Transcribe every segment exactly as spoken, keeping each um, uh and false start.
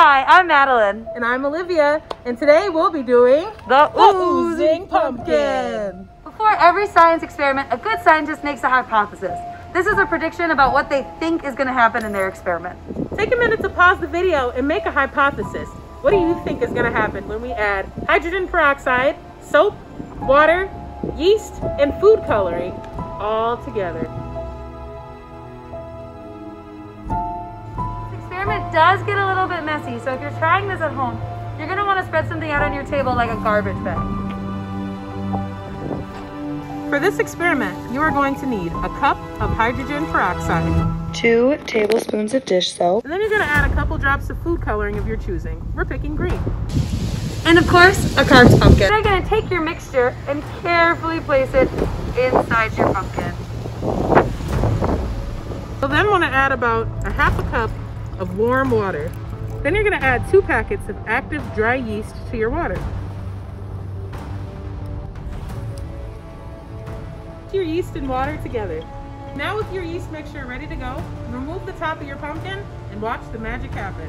Hi, I'm Madeline. And I'm Olivia, and today we'll be doing The, the Oozing Pumpkin. Before every science experiment, a good scientist makes a hypothesis. This is a prediction about what they think is going to happen in their experiment. Take a minute to pause the video and make a hypothesis. What do you think is going to happen when we add hydrogen peroxide, soap, water, yeast, and food coloring all together? This experiment does get a little bit messy, so if you're trying this at home, you're going to want to spread something out on your table like a garbage bag. For this experiment, you are going to need a cup of hydrogen peroxide, Two tablespoons of dish soap, and then you're going to add a couple drops of food coloring of your choosing. We're picking green. and of course, a carved pumpkin. You're going to take your mixture and carefully place it inside your pumpkin. You'll then want to add about a half a cup of warm water. Then you're going to add two packets of active dry yeast to your water. Your yeast and water together. Now with your yeast mixture ready to go, remove the top of your pumpkin and watch the magic happen.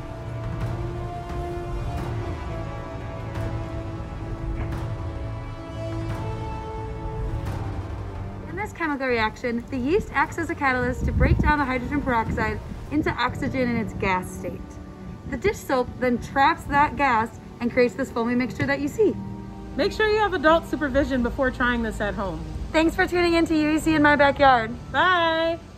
In this chemical reaction, the yeast acts as a catalyst to break down the hydrogen peroxide into oxygen in its gas state. The dish soap then traps that gas and creates this foamy mixture that you see. Make sure you have adult supervision before trying this at home. Thanks for tuning in to U E C in My Backyard. Bye!